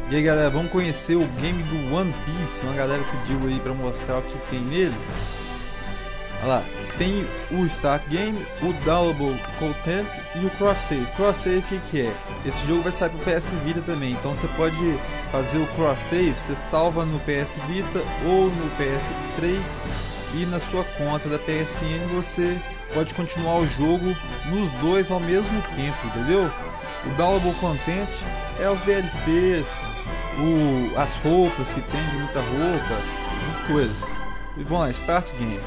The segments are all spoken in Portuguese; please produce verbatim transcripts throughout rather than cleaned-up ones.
E aí galera, vamos conhecer o game do One Piece. Uma galera pediu aí pra mostrar o que tem nele. Olha lá, tem o Start Game, o Downloadable Content e o Cross Save. Cross Save o que, que é? Esse jogo vai sair pro P S Vita também, então você pode fazer o Cross Save, você salva no P S Vita ou no P S três e na sua conta da P S N você pode continuar o jogo nos dois ao mesmo tempo, entendeu? O Downloadable Content é os D L Cs, o, as roupas que tem de muita roupa, essas coisas. E vamos lá, Start Game.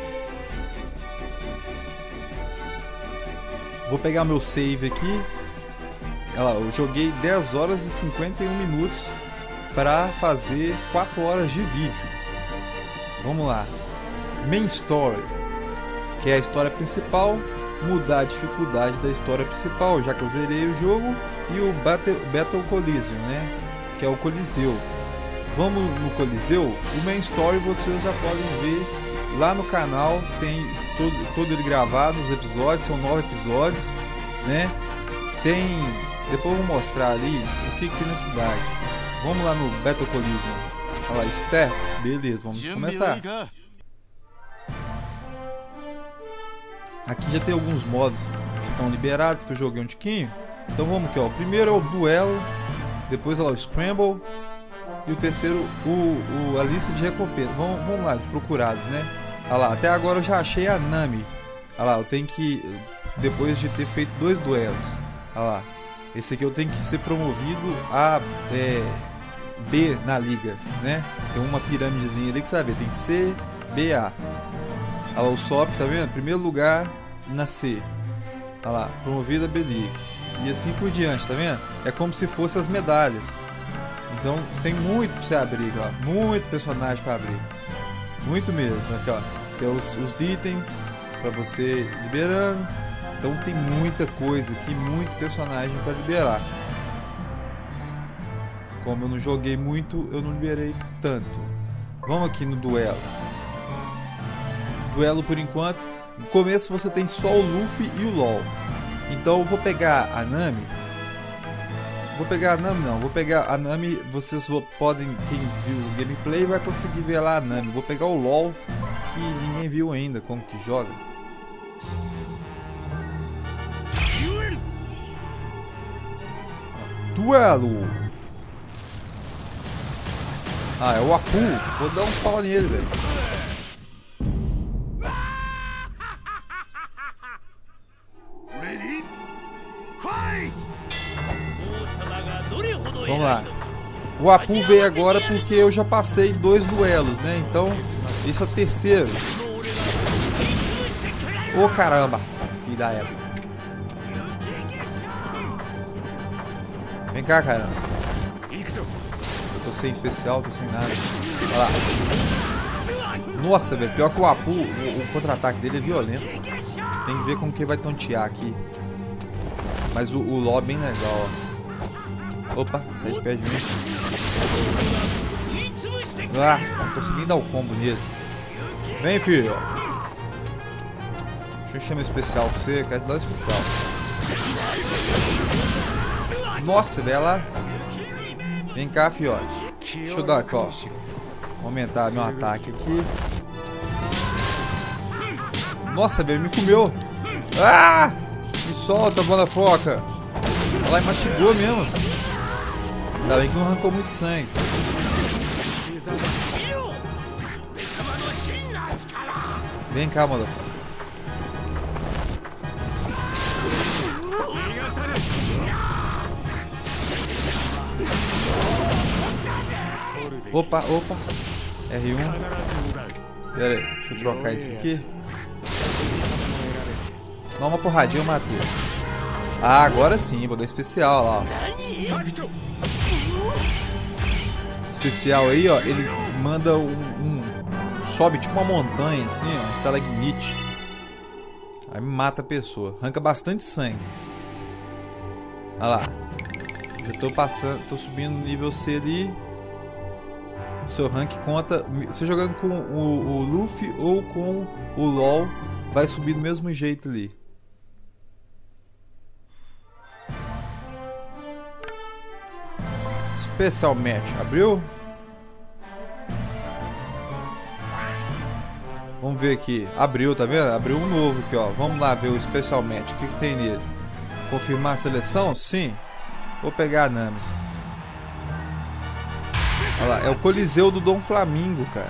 Vou pegar meu save aqui. Olha lá, eu joguei dez horas e cinquenta e um minutos para fazer quatro horas de vídeo. Vamos lá. Main Story, que é a história principal. Mudar a dificuldade da história principal, já que eu zerei o jogo. E o Battle, Battle Coliseum, né? Que é o Coliseu. Vamos no Coliseu. O Main Story vocês já podem ver lá no canal. Tem todo, todo ele gravado, os episódios, são nove episódios, né? Tem... Depois eu vou mostrar ali o que, que tem na cidade. Vamos lá no Battle Coliseum. Olha lá, Step. Beleza, vamos começar. Aqui já tem alguns modos que estão liberados, que eu joguei um tiquinho. Então vamos aqui, ó. O primeiro é o duelo, depois olha lá, o Scramble, e o terceiro o, o, a lista de recompensa. Vamos, vamos lá, de procurados, né? Olha lá, até agora eu já achei a Nami. Olha lá, eu tenho que, depois de ter feito dois duelos, olha lá, esse aqui eu tenho que ser promovido a é, B na liga, né? Tem uma pirâmidezinha ali que você vai ver, tem C, B, A. Olha lá, o Sop, tá vendo? Primeiro lugar na C. Olha lá, promovida a B-League. E assim por diante, tá vendo? É como se fossem as medalhas. Então tem muito pra você abrir, ó. Muito personagem pra abrir. Muito mesmo. Aqui, ó. Tem os, os itens pra você liberando. Então tem muita coisa aqui, muito personagem pra liberar. Como eu não joguei muito, eu não liberei tanto. Vamos aqui no duelo. Duelo por enquanto. No começo você tem só o Luffy e o LOL. Então eu vou pegar a Nami. Vou pegar a Nami não, vou pegar a Nami. Vocês podem, quem viu o gameplay vai conseguir ver lá a Nami. Vou pegar o LOL, que ninguém viu ainda como que joga. Duelo. Ah, é o Apu. Vou dar um pau nele, velho. Vamos lá. O Apu veio agora porque eu já passei dois duelos, né? Então, esse é o terceiro. Ô, caramba. E da época. Vem cá, caramba. Eu tô sem especial, tô sem nada. Olha lá. Nossa, velho. Pior que o Apu, o, o contra-ataque dele é violento. Tem que ver como que vai tontear aqui. Mas o, o LOL é bem legal, ó. Opa, sai de perto de mim. Ah, não consegui dar o combo nele. Vem, filho. Deixa eu chamar especial pra você. Quero te dar um especial. Nossa, velho, lá. Vem cá, fiote. Deixa eu dar aqui, ó. Vou aumentar meu ataque aqui. Nossa, velho, me comeu. Ah! Me solta, banda foca. Ela mastigou mesmo. Ainda bem que não arrancou muito sangue. Vem cá, motherfucker. Opa, opa. R um. Pera aí, deixa eu trocar isso aqui. Dá uma porradinha, eu matei. Ah, agora sim, vou dar especial lá, ó. Esse especial aí, ó, ele manda um, um... sobe tipo uma montanha, assim, ó, um estalagmite. Aí mata a pessoa. Arranca bastante sangue. Olha lá. Já tô passando, tô subindo no nível C ali. O seu rank conta... Você jogando com o, o Luffy ou com o LOL, vai subir do mesmo jeito ali. Special Match. Abriu? Vamos ver aqui. Abriu, tá vendo? Abriu um novo aqui, ó. Vamos lá ver o Special Match. O que, que tem nele? Confirmar a seleção? Sim. Vou pegar a Nami. Olha lá, é o Coliseu do Dom Flamingo, cara.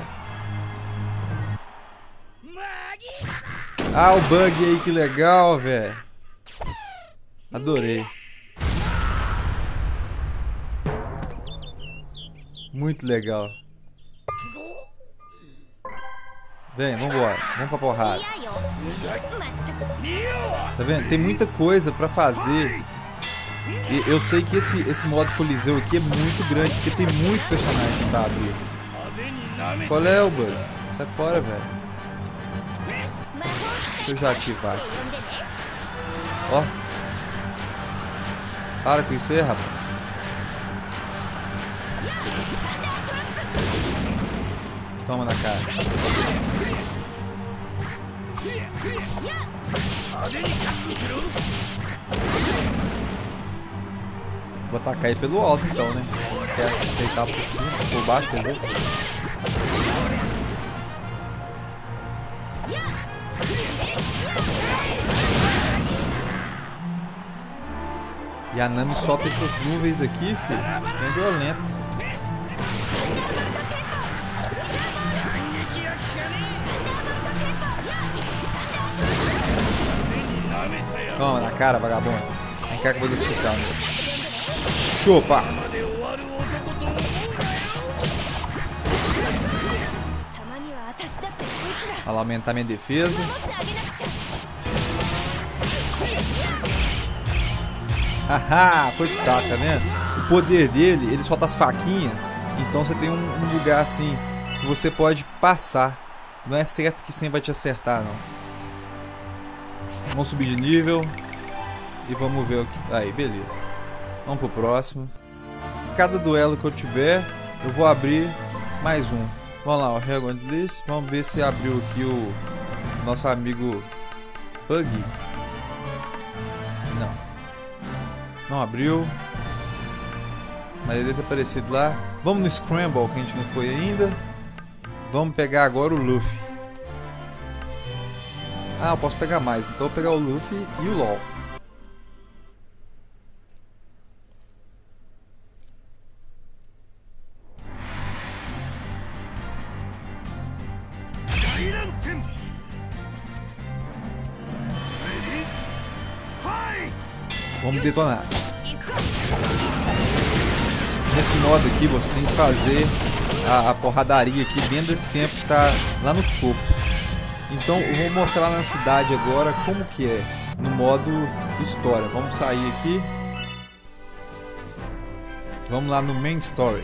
Ah, o bug aí, que legal, velho. Adorei. Muito legal. Vem, vambora. Vamos pra porrada. Tá vendo? Tem muita coisa pra fazer. E eu sei que esse, esse modo Coliseu aqui é muito grande, porque tem muito personagem pra abrir. Qual é o bug? Sai fora, velho. Deixa eu já ativar aqui. Ó. Para com isso aí, rapaz. Toma na cara. Vou atacar ele pelo alto então, né? Quer aceitar por cima, por baixo, quer ver? E a Nami solta essas nuvens aqui, filho. Isso é violento. Toma na cara, vagabundo. Vem cá que eu vou dar especial, né? Chupa! Vou aumentar minha defesa. Haha, foi de saco, tá vendo? O poder dele, ele solta as faquinhas. Então você tem um, um lugar assim que você pode passar. Não é certo que sempre vai te acertar, não. Vamos subir de nível. E vamos ver o que... Aí, beleza. Vamos pro próximo. Cada duelo que eu tiver, eu vou abrir mais um. Vamos lá, o Regon List. Vamos ver se abriu aqui o nosso amigo Buggy. Não. Não abriu. Mas ele deve ter aparecido lá. Vamos no Scramble, que a gente não foi ainda. Vamos pegar agora o Luffy. Ah, eu posso pegar mais. Então eu vou pegar o Luffy e o LOL. Vamos detonar. Nesse modo aqui você tem que fazer a, a porradaria aqui dentro desse tempo que está lá no topo. Então eu vou mostrar lá na cidade agora como que é no modo história. Vamos sair aqui. Vamos lá no Main Story.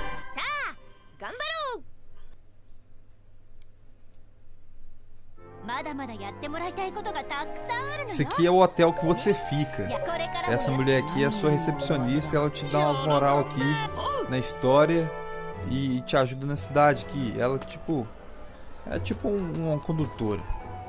Esse aqui é o hotel que você fica. Essa mulher aqui é a sua recepcionista. Ela te dá umas moral aqui na história e te ajuda na cidade aqui. Ela tipo é tipo um, uma condutora.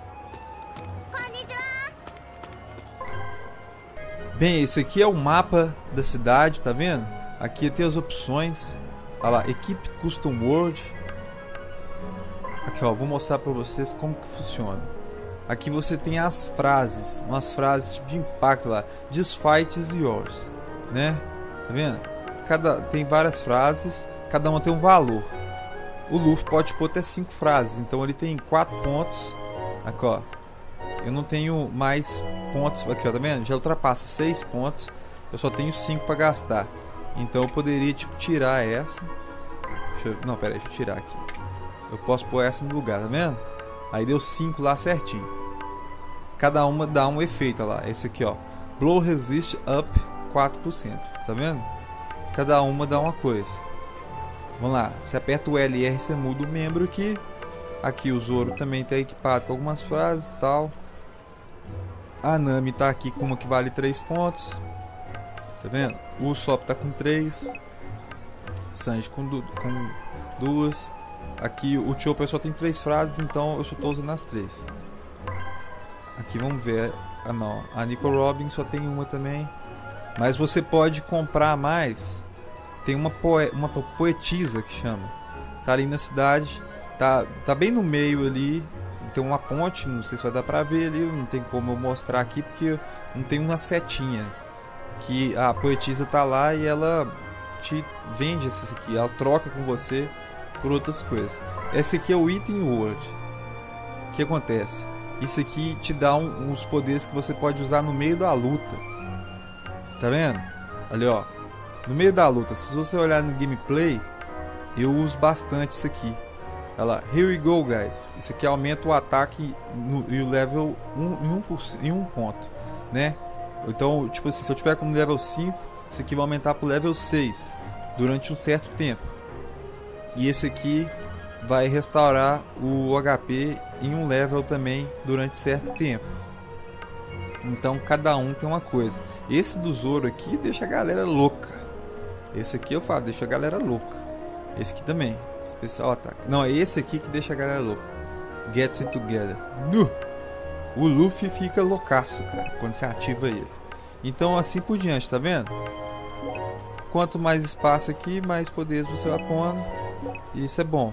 Bem, esse aqui é o mapa da cidade, tá vendo? Aqui tem as opções. Olha lá, Equipe Custom World. Aqui ó, vou mostrar pra vocês como que funciona. Aqui você tem as frases, umas frases tipo de impacto lá. This fight is yours, né? Tá vendo? Cada, tem várias frases, cada uma tem um valor. O Luffy pode pôr até cinco frases, então ele tem quatro pontos. Aqui ó, eu não tenho mais pontos, aqui ó, tá vendo? Já ultrapassa seis pontos, eu só tenho cinco para gastar. Então eu poderia tipo tirar essa. Deixa eu, não, pera aí, deixa eu tirar aqui. Eu posso pôr essa no lugar, tá vendo? Aí deu cinco lá certinho. Cada uma dá um efeito, olha lá. Esse aqui ó, Blow Resist Up quatro por cento, tá vendo? Cada uma dá uma coisa. Vamos lá, você aperta o L R, você muda o membro aqui. Aqui o Zoro também está equipado com algumas frases e tal. A Nami tá aqui com uma que vale três pontos. Tá vendo? O Usopp tá com três. Sanji com, du com duas. Aqui o Chopper só tem três frases, então eu só tô usando as três. Aqui vamos ver. Ah não, a Nico Robin só tem uma também. Mas você pode comprar mais tem uma, poe uma poetisa que chama. Tá ali na cidade, tá, tá bem no meio ali, tem uma ponte, não sei se vai dar pra ver ali, não tem como eu mostrar aqui porque não tem uma setinha. Que a poetisa tá lá e ela te vende esse aqui, ela troca com você por outras coisas. Esse aqui é o Item World. O que acontece? Isso aqui te dá um, uns poderes que você pode usar no meio da luta. Tá vendo? Ali, ó. No meio da luta, se você olhar no gameplay, eu uso bastante isso aqui. Olha lá, here we go, guys. Isso aqui aumenta o ataque no, e o level um, em, um por, em um ponto, né? Então, tipo assim, se eu tiver com level cinco, isso aqui vai aumentar para o level seis durante um certo tempo. E esse aqui vai restaurar o H P em um level também durante certo tempo. Então cada um tem uma coisa. Esse do Zoro aqui deixa a galera louca. Esse aqui eu falo, deixa a galera louca. Esse aqui também, especial ataque. Não, é esse aqui que deixa a galera louca. Get it together. Nu! O Luffy fica loucaço, cara, quando você ativa ele. Então assim por diante, tá vendo? Quanto mais espaço aqui, mais poderes você vai pondo. E isso é bom.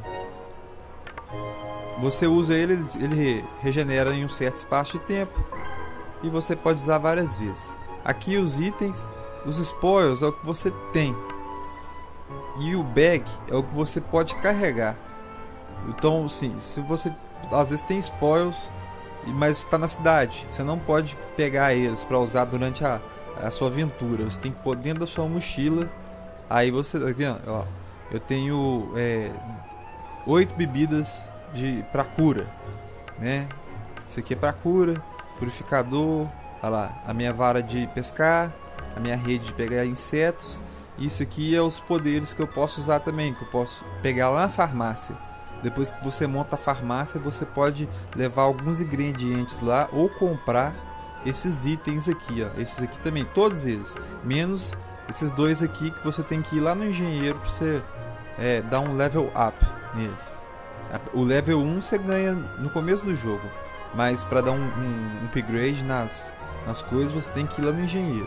Você usa ele, ele regenera em um certo espaço de tempo. E você pode usar várias vezes. Aqui os itens, os spoils é o que você tem. E o bag é o que você pode carregar. Então, sim, se você às vezes tem spoils, mas está na cidade, você não pode pegar eles para usar durante a, a sua aventura. Você tem que pôr dentro da sua mochila. Aí você, aqui, ó, eu tenho é, oito bebidas de para cura, né? Isso aqui é para cura, purificador, olha lá, a minha vara de pescar, a minha rede de pegar insetos. Isso aqui é os poderes que eu posso usar também, que eu posso pegar lá na farmácia. Depois que você monta a farmácia, você pode levar alguns ingredientes lá ou comprar esses itens aqui, ó. Esses aqui também, todos eles, menos esses dois aqui que você tem que ir lá no engenheiro para você é, dar um level up neles. O level um você ganha no começo do jogo, mas para dar um, um, um upgrade nas, nas coisas você tem que ir lá no engenheiro.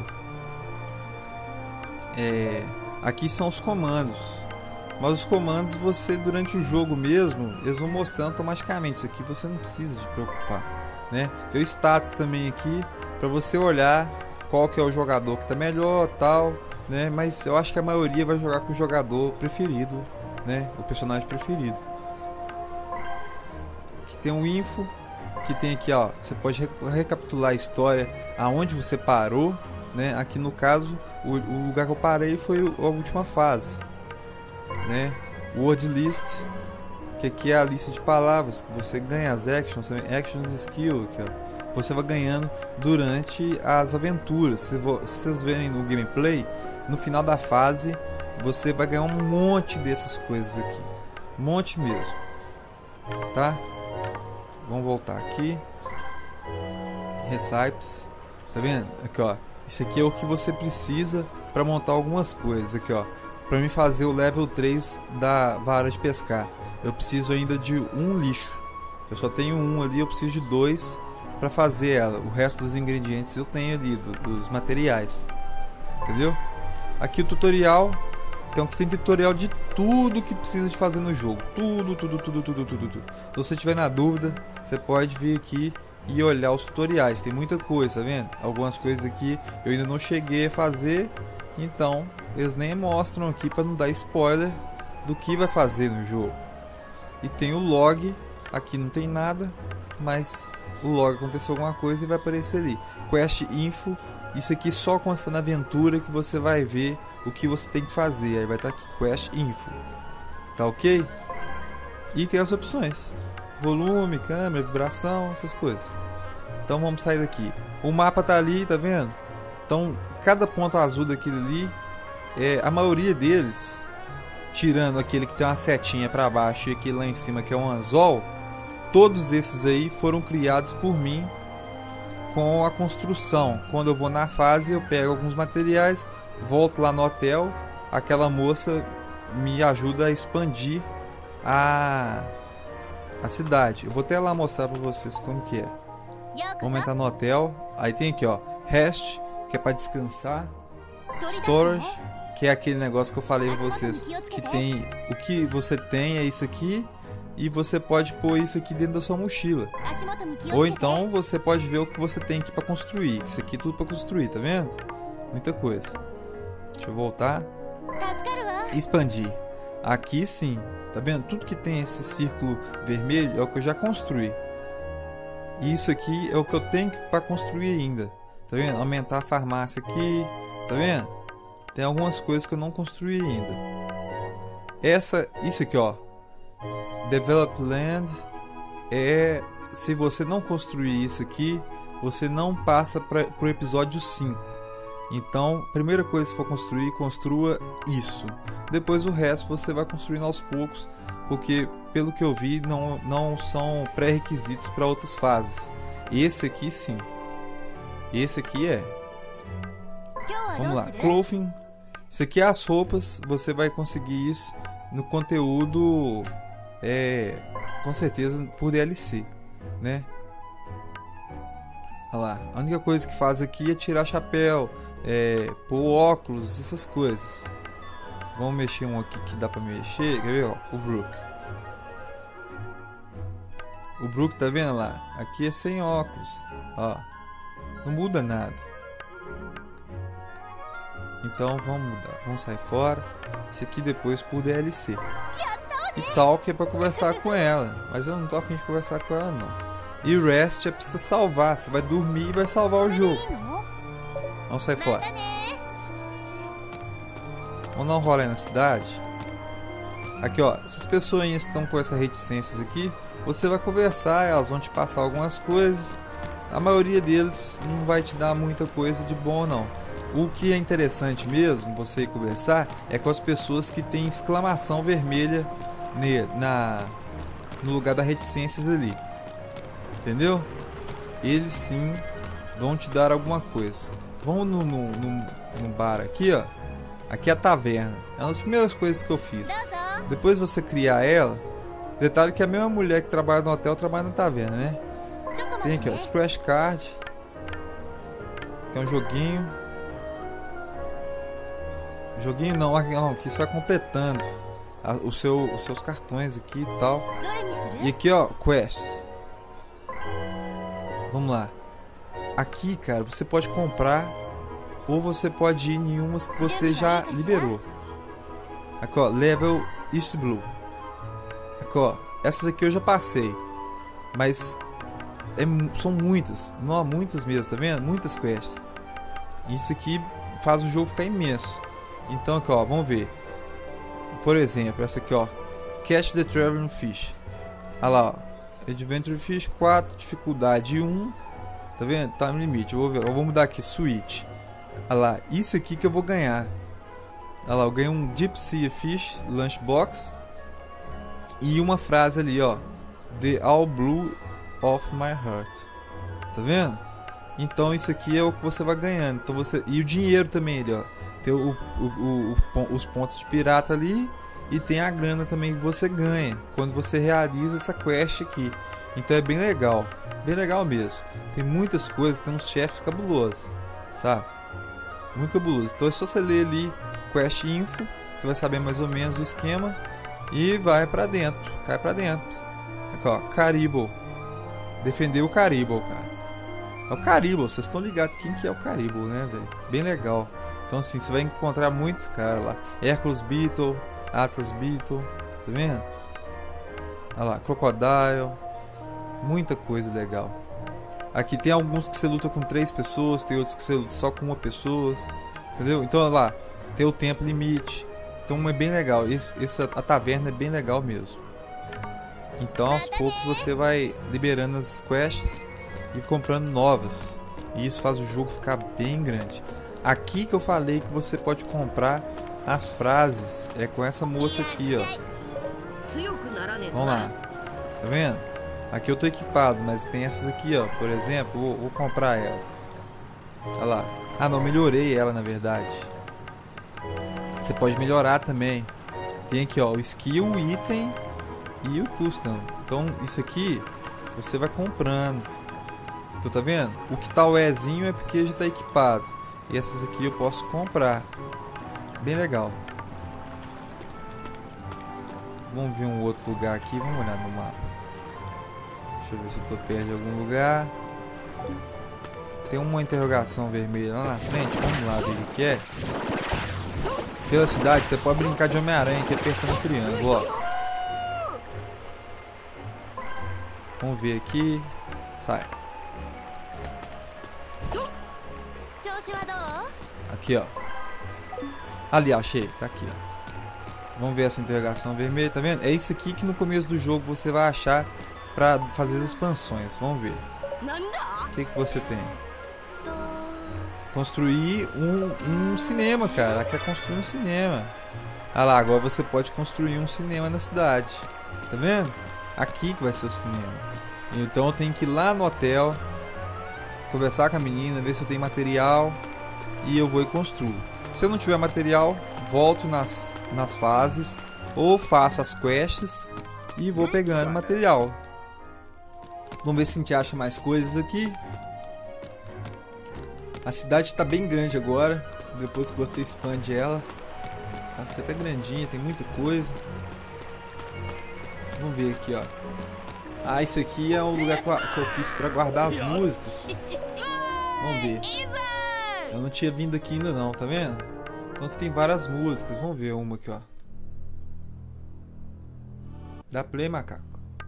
É, aqui são os comandos. Mas os comandos você durante o jogo mesmo, eles vão mostrando automaticamente. Isso aqui você não precisa de preocupar, né? Tem o status também aqui para você olhar qual que é o jogador que está melhor, tal, né? Mas eu acho que a maioria vai jogar com o jogador preferido, né? O personagem preferido. Aqui tem um info, que tem aqui, ó, você pode recapitular a história aonde você parou, né? Aqui no caso, o, o lugar que eu parei foi a última fase. Né? Word list, que aqui é a lista de palavras que você ganha, as actions, actions skill, que ó, você vai ganhando durante as aventuras. Se, vo, se vocês verem no gameplay, no final da fase você vai ganhar um monte dessas coisas aqui, um monte mesmo, tá? Vamos voltar aqui, recipes, tá vendo? Aqui ó, isso aqui é o que você precisa para montar algumas coisas aqui ó. Para mim fazer o level três da vara de pescar, eu preciso ainda de um lixo. Eu só tenho um ali, eu preciso de dois para fazer ela. O resto dos ingredientes eu tenho ali, do, dos materiais. Entendeu? Aqui o tutorial. Então aqui tem tutorial de tudo que precisa de fazer no jogo. Tudo, tudo, tudo, tudo, tudo, tudo. Então se você tiver na dúvida, você pode vir aqui e olhar os tutoriais. Tem muita coisa, tá vendo? Algumas coisas aqui eu ainda não cheguei a fazer. Então, eles nem mostram aqui para não dar spoiler do que vai fazer no jogo. E tem o log, aqui não tem nada, mas o log aconteceu alguma coisa e vai aparecer ali. Quest info, isso aqui só quando está na aventura que você vai ver o que você tem que fazer. Aí vai estar aqui, quest info. Tá ok? E tem as opções. Volume, câmera, vibração, essas coisas. Então vamos sair daqui. O mapa tá ali, tá vendo? Então, cada ponto azul daquele ali, é, a maioria deles, tirando aquele que tem uma setinha para baixo e aquele lá em cima que é um anzol, todos esses aí foram criados por mim com a construção. Quando eu vou na fase, eu pego alguns materiais, volto lá no hotel, aquela moça me ajuda a expandir a, a cidade. Eu vou até lá mostrar para vocês como que é. Vamos entrar no hotel, aí tem aqui ó, rest, que é para descansar, storage, que é aquele negócio que eu falei pra vocês, que tem, o que você tem é isso aqui, e você pode pôr isso aqui dentro da sua mochila. Ou então você pode ver o que você tem aqui pra construir. Isso aqui é tudo pra construir, tá vendo? Muita coisa. Deixa eu voltar. Expandir. Aqui sim, tá vendo? Tudo que tem esse círculo vermelho é o que eu já construí. E isso aqui é o que eu tenho para construir ainda. Tá vendo? Aumentar a farmácia aqui. Tá vendo? Tem algumas coisas que eu não construí ainda. Essa, isso aqui, ó. Develop Land é... Se você não construir isso aqui, você não passa para o episódio cinco. Então, primeira coisa que for construir, construa isso. Depois o resto você vai construindo aos poucos, porque pelo que eu vi não, não são pré-requisitos para outras fases. Esse aqui sim. Esse aqui é. Vamos lá, clothing. Isso aqui é as roupas, você vai conseguir isso no conteúdo, é, com certeza por D L C, né? Olha lá, a única coisa que faz aqui é tirar chapéu, é, pôr óculos, essas coisas. Vamos mexer um aqui que dá pra mexer, quer ver? Ó, o Brook. O Brook, tá vendo lá? Aqui é sem óculos, ó. Não muda nada. Então vamos mudar, vamos sair fora. Esse aqui depois por D L C. E tal que é pra conversar com ela, mas eu não tô afim de conversar com ela não. E rest é pra você salvar, você vai dormir e vai salvar o jogo. Vamos sair fora. Vamos dar um rolê na cidade. Aqui ó, essas pessoas estão com essas reticências aqui, você vai conversar, elas vão te passar algumas coisas. A maioria deles não vai te dar muita coisa de bom não. O que é interessante mesmo, você ir conversar, é com as pessoas que tem exclamação vermelha na, no lugar das reticências ali. Entendeu? Eles sim vão te dar alguma coisa. Vamos no, no, no, no bar aqui, ó. Aqui é a taverna. É uma das primeiras coisas que eu fiz. Depois você criar ela. Detalhe que a mesma mulher que trabalha no hotel trabalha na taverna, né? Tem aqui, ó, Scratch Card. Tem um joguinho. Joguinho não, não, aqui você vai completando a, o seu, os seus cartões aqui e tal. E aqui ó, quests. Vamos lá. Aqui cara, você pode comprar ou você pode ir em umas que você já liberou. Aqui ó, Level East Blue. Aqui ó, essas aqui eu já passei. Mas é, são muitas, não há muitas mesmo, tá vendo? Muitas quests. Isso aqui faz o jogo ficar imenso. Então aqui ó, vamos ver. Por exemplo, essa aqui ó, Catch the Traveling Fish. Olha lá ó, Adventure Fish quatro, dificuldade um. Tá vendo? Tá no limite. Eu vou ver, eu vou mudar aqui, Switch. Olha lá, isso aqui que eu vou ganhar. Olha lá, eu ganhei um Deep Sea Fish Lunchbox. E uma frase ali ó, The All Blue of My Heart. Tá vendo? Então isso aqui é o que você vai ganhando. Então você... E o dinheiro também ali ó. Tem o, o, o, o, os pontos de pirata ali. E tem a grana também que você ganha quando você realiza essa quest aqui. Então é bem legal. Bem legal mesmo. Tem muitas coisas, tem uns chefes cabulosos, sabe? Muito cabuloso. Então é só você ler ali Quest Info. Você vai saber mais ou menos o esquema. E vai pra dentro. Cai pra dentro. Aqui ó, Caribou. Defender o Caribou, cara. É o Caribou, vocês estão ligados quem que é o Caribou, né, velho? Bem legal. Então assim, você vai encontrar muitos caras lá. Hercules Beetle, Atlas Beetle, tá vendo? Olha lá, Crocodile. Muita coisa legal. Aqui tem alguns que você luta com três pessoas, tem outros que você luta só com uma pessoa, entendeu? Então olha lá, tem o tempo limite. Então é bem legal. Esse, essa, a taverna é bem legal mesmo. Então aos poucos você vai liberando as quests e comprando novas. E isso faz o jogo ficar bem grande. Aqui que eu falei que você pode comprar as frases. É com essa moça aqui, ó. Vamos lá. Tá vendo? Aqui eu tô equipado, mas tem essas aqui, ó. Por exemplo, vou, vou comprar ela. Olha lá. Ah não, melhorei ela na verdade. Você pode melhorar também. Tem aqui ó, o skill, o item e o custom. Então isso aqui você vai comprando. Então tá vendo? O que tá o Ezinho é porque já tá equipado. E essas aqui eu posso comprar. bem legal. Vamos ver um outro lugar aqui, vamos olhar no mapa. Deixa eu ver se eu tô perto de algum lugar. Tem uma interrogação vermelha lá na frente, vamos lá ver o que é. Pela cidade você pode brincar de Homem-Aranha aqui apertando o triângulo, ó. Vamos ver aqui. Sai. Aqui, ó. Ali, achei. Tá aqui, ó. Vamos ver essa interrogação vermelha, tá vendo? É isso aqui que no começo do jogo você vai achar pra fazer as expansões. Vamos ver. O que que você tem? Construir um, um cinema, cara. Quer construir um cinema. Ah lá, agora você pode construir um cinema na cidade. Tá vendo? Aqui que vai ser o cinema. Então eu tenho que ir lá no hotel, conversar com a menina, ver se eu tenho material e eu vou e construo. Se eu não tiver material, volto nas, nas fases ou faço as quests e vou pegando material. Vamos ver se a gente acha mais coisas aqui. A cidade está bem grande agora, depois que você expande ela. Ela fica até grandinha, tem muita coisa. Vamos ver aqui, ó. Ah, isso aqui é o lugar que eu fiz para guardar as músicas. Vamos ver. Eu não tinha vindo aqui ainda não, tá vendo? Então aqui tem várias músicas. Vamos ver uma aqui, ó. Dá play, macaco.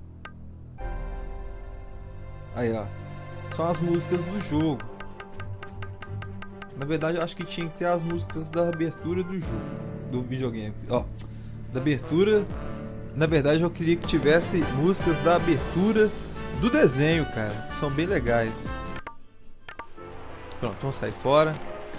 Aí, ó. São as músicas do jogo. Na verdade, eu acho que tinha que ter as músicas da abertura do jogo, do videogame. Ó, da abertura. Na verdade, eu queria que tivesse músicas da abertura do desenho, cara, que são bem legais. Pronto, vamos sair fora.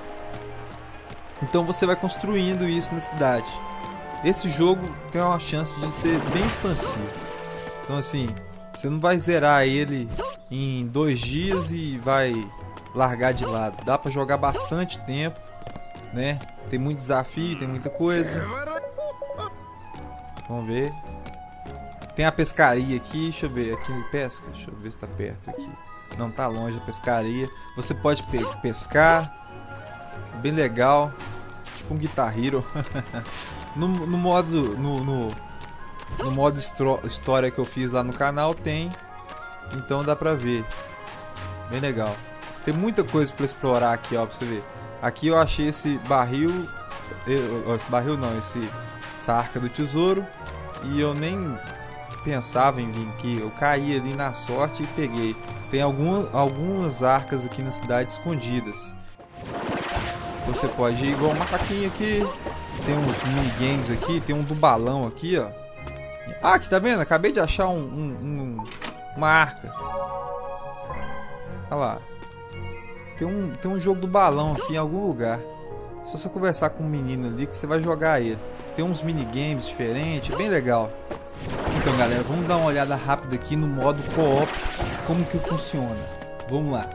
Então você vai construindo isso na cidade. Esse jogo tem uma chance de ser bem expansivo. Então assim, você não vai zerar ele em dois dias e vai largar de lado. Dá pra jogar bastante tempo, né? Tem muito desafio, tem muita coisa. Vamos ver. Tem a pescaria aqui, deixa eu ver, aqui no pesca, deixa eu ver se tá perto aqui. Não tá longe a pescaria. Você pode pe pescar. Bem legal. Tipo um Guitar Hero. no, no modo no, no, no modo história que eu fiz lá no canal tem. Então dá pra ver. Bem legal. Tem muita coisa pra explorar aqui, ó, pra você ver. Aqui eu achei esse barril. Esse barril não, esse, essa arca do tesouro. E eu nem pensava em vir aqui. Eu caí ali na sorte e peguei. Tem alguma, algumas arcas aqui na cidade escondidas. Você pode ir igual um macaquinho aqui. Tem uns minigames aqui. Tem um do balão aqui, ó. Ah, aqui tá vendo? Acabei de achar um, um, um, uma arca. Olha lá. Tem um, tem um jogo do balão aqui em algum lugar. É só você conversar com um menino ali que você vai jogar ele. Tem uns minigames diferentes, bem legal. Então galera, vamos dar uma olhada rápida aqui no modo co-op, como que funciona. Vamos lá.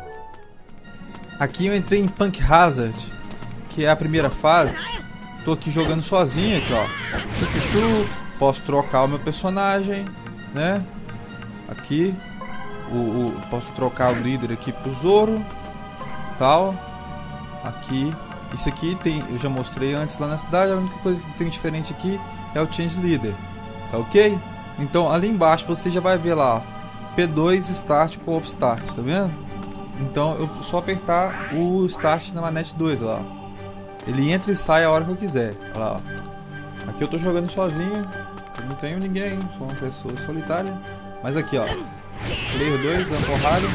Aqui eu entrei em Punk Hazard, que é a primeira fase. Tô aqui jogando sozinho aqui, ó. Tchu, tchu, tchu. Posso trocar o meu personagem, né? Aqui. O, o, posso trocar o líder aqui pro Zoro. Tal. Aqui. Isso aqui tem, eu já mostrei antes lá na cidade. A única coisa que tem diferente aqui é o Change Leader. Tá ok? Então ali embaixo você já vai ver lá, ó, P dois Start Co-op Start, tá vendo? Então eu só apertar o Start na manete dois lá, ó. Ele entra e sai a hora que eu quiser. Olha lá, ó. Aqui eu tô jogando sozinho, eu não tenho ninguém, sou uma pessoa solitária. Mas aqui, ó, Player dois dando porrada,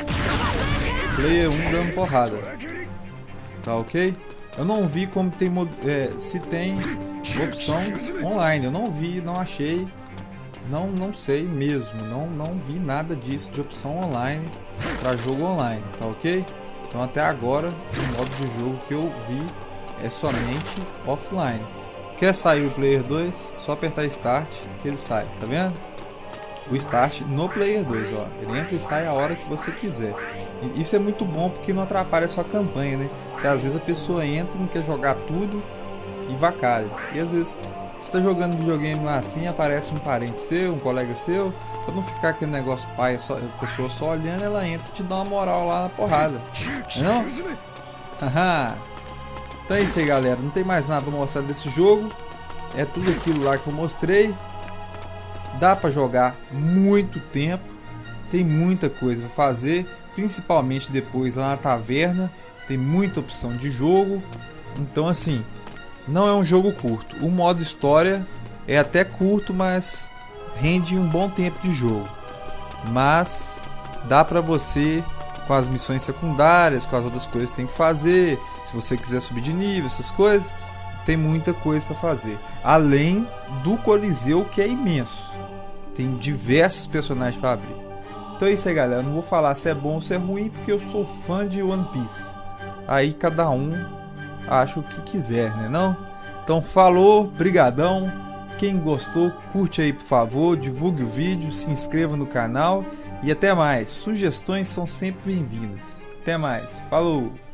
Player um dando porrada. Tá ok? Eu não vi como tem é, se tem opção online. Eu não vi, não achei. Não, não sei mesmo. Não, não vi nada disso de opção online para jogo online. Tá ok? Então até agora o modo de jogo que eu vi é somente offline. Quer sair o Player dois? Só apertar Start que ele sai. Tá vendo? O Start no Player dois, ó. Ele entra e sai a hora que você quiser. Isso é muito bom porque não atrapalha a sua campanha, né? Porque às vezes a pessoa entra e não quer jogar tudo e vacalha. E às vezes você está jogando videogame lá assim, aparece um parente seu, um colega seu, para não ficar aquele negócio pai, só, a pessoa só olhando, ela entra e te dá uma moral lá na porrada. Não? Haha. Então é isso aí, galera. Não tem mais nada pra mostrar desse jogo. É tudo aquilo lá que eu mostrei. Dá pra jogar muito tempo. Tem muita coisa pra fazer. Principalmente depois lá na taverna. Tem muita opção de jogo. Então assim, não é um jogo curto. O modo história é até curto, mas rende um bom tempo de jogo. Mas dá pra você, com as missões secundárias, com as outras coisas que tem que fazer, se você quiser subir de nível, essas coisas, tem muita coisa para fazer. Além do Coliseu, que é imenso. Tem diversos personagens para abrir. Então é isso aí, galera. Não vou falar se é bom ou se é ruim, porque eu sou fã de One Piece. Aí cada um acha o que quiser, né não? Então falou, brigadão. Quem gostou, curte aí por favor, divulgue o vídeo, se inscreva no canal e até mais. Sugestões são sempre bem-vindas. Até mais, falou!